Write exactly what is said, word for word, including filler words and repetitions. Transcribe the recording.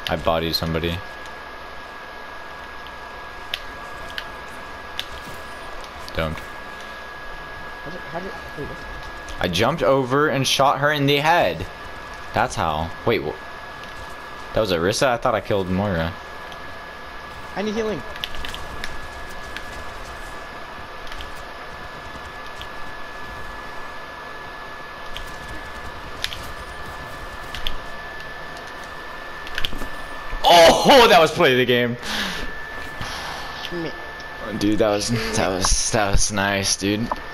I bodied somebody. Don't. How'd it, how'd it, wait, I jumped over and shot her in the head. That's how. Wait, what? That was Arissa? I thought I killed Moira. I need healing. Oh, that was play of the game. Schmidt. Dude, that was that was that was nice, dude.